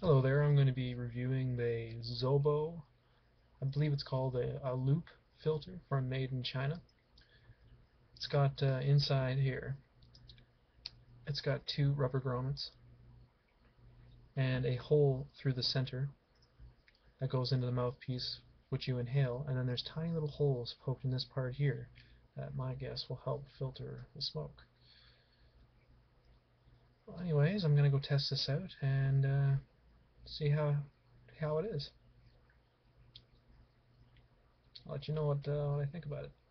Hello there, I'm going to be reviewing the Zobo, I believe it's called a loop filter from Made in China. It's got inside here, it's got two rubber grommets and a hole through the center that goes into the mouthpiece which you inhale, and then there's tiny little holes poked in this part here that my guess will help filter the smoke. Well, anyways, I'm going to go test this out and see how it is. I'll let you know what I think about it.